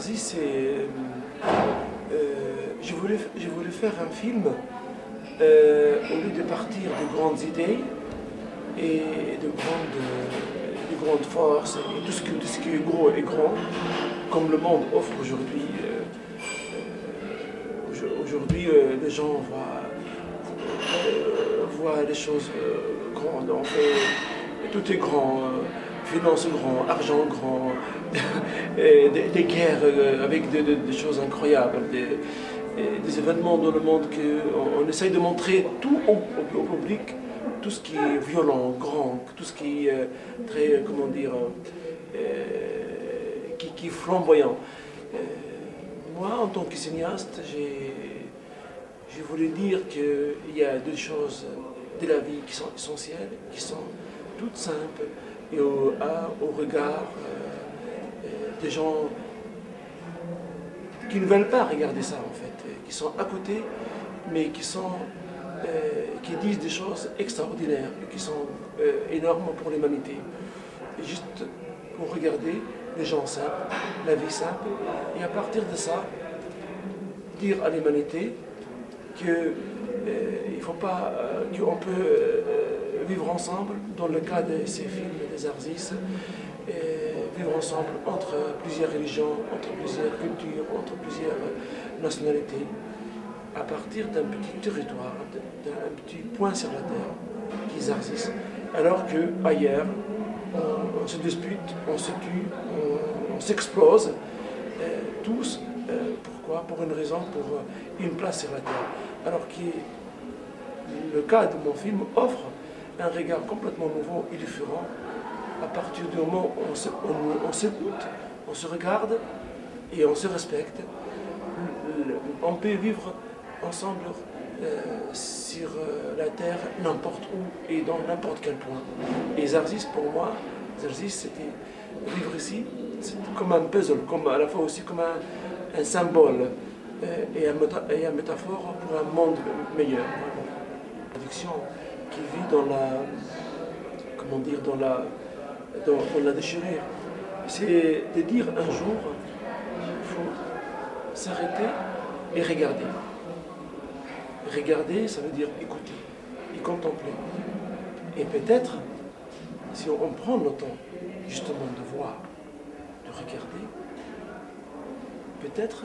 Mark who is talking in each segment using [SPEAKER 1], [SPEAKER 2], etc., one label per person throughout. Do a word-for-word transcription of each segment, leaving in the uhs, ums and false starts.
[SPEAKER 1] Zarzis, c'est... Euh, je, voulais, je voulais faire un film, euh, au lieu de partir de grandes idées et de grandes, de grandes forces, et tout ce, que, tout ce qui est gros et grand, comme le monde offre aujourd'hui. Euh, euh, aujourd'hui, euh, les gens voient, euh, voient les choses euh, grandes. En fait, tout est grand. Euh, Finance grand, argent grand, des, des guerres avec des, des choses incroyables, des, des événements dans le monde qu'on on essaye de montrer tout au, au, au public, tout ce qui est violent, grand, tout ce qui est très, comment dire, euh, qui, qui est flamboyant. Euh, moi, en tant que cinéaste, j'ai voulu dire qu'il y a deux choses de la vie qui sont essentielles, qui sont toutes simples, et au, à, au regard euh, des gens qui ne veulent pas regarder ça en fait, qui sont à côté, mais qui, sont, euh, qui disent des choses extraordinaires, qui sont euh, énormes pour l'humanité. Juste pour regarder les gens simples, la vie simple, et à partir de ça, dire à l'humanité qu'il euh, ne faut pas, euh, qu'on peut euh, vivre ensemble, dans le cas de ces films des Zarzis, et vivre ensemble entre plusieurs religions, entre plusieurs cultures, entre plusieurs nationalités, à partir d'un petit territoire, d'un petit point sur la terre, qui est Zarzis, alors qu'ailleurs, on, on se dispute, on se tue, on, on s'explose, euh, tous, euh, pourquoi? Pour une raison, pour une place sur la terre. Alors que le cas de mon film offre un regard complètement nouveau et différent à partir du moment où on s'écoute, on, on se regarde et on se respecte. On peut vivre ensemble euh, sur euh, la terre n'importe où et dans n'importe quel point. Et Zarzis, pour moi, Zarzis, c'était vivre ici, c'est comme un puzzle, comme à la fois aussi comme un, un symbole euh, et, un, et un métaphore pour un monde meilleur. L'addiction qui vit dans la, comment dire, dans la, dans, dans la déchirure. C'est de dire un jour, il faut s'arrêter et regarder. Regarder, ça veut dire écouter et contempler. Et peut-être, si on prend le temps justement de voir, de regarder, peut-être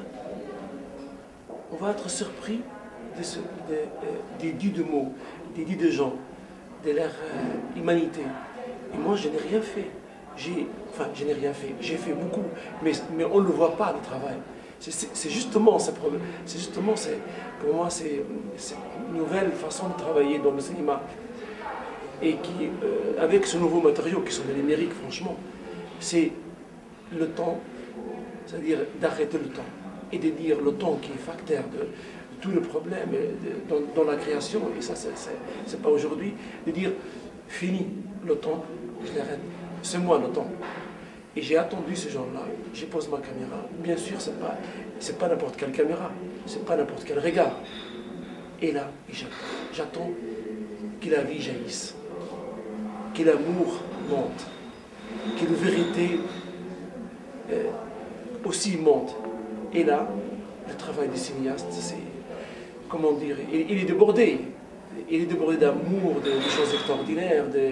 [SPEAKER 1] on va être surpris de ce, de, des dits de mots, des dits de gens, de leur euh, humanité. Et moi, je n'ai rien fait. J'ai, enfin, je n'ai rien fait. J'ai fait beaucoup, mais, mais on ne le voit pas, le travail. C'est justement ce problème. C'est justement, pour moi, c'est une nouvelle façon de travailler dans le cinéma. Et qui, euh, avec ce nouveau matériau qui sont les numériques, franchement, c'est le temps, c'est-à-dire d'arrêter le temps. Et de dire le temps qui est facteur de, de tout le problème de, dans, dans la création, et ça, c'est pas aujourd'hui, de dire fini le temps, je l'arrête, c'est moi le temps. Et j'ai attendu ce genre-là, j'ai posé ma caméra. Bien sûr, c'est pas, c'est pas n'importe quelle caméra, c'est pas n'importe quel regard. Et là, j'attends que la vie jaillisse, que l'amour monte, que la vérité euh, aussi monte. Et là, le travail du cinéaste, c'est, comment dire, il, il est débordé. Il est débordé d'amour, de, de choses extraordinaires, de,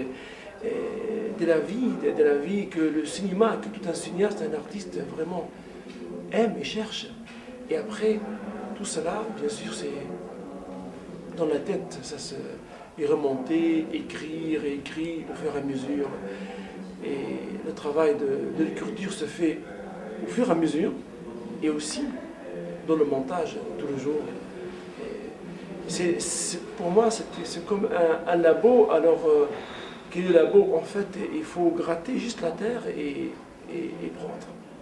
[SPEAKER 1] de la vie, de, de la vie que le cinéma, que tout un cinéaste, un artiste vraiment aime et cherche. Et après, tout cela, bien sûr, c'est dans la tête, ça se est remonter, écrire, et écrire au fur et à mesure. Et le travail de, de l'écriture se fait au fur et à mesure, et aussi dans le montage, tous les jours. C'est, pour moi, c'est comme un, un labo, alors euh, que le labo, en fait, il faut gratter juste la terre et, et, et prendre.